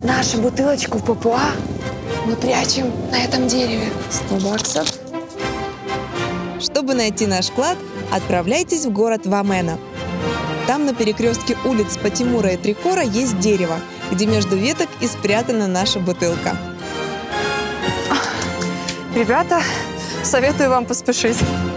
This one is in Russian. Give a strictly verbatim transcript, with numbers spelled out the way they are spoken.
Нашу бутылочку Папуа мы прячем на этом дереве. сто баксов. Чтобы найти наш клад, отправляйтесь в город Вамена. Там на перекрестке улиц Патимура и Трикора есть дерево, где между веток и спрятана наша бутылка. Ребята, советую вам поспешить.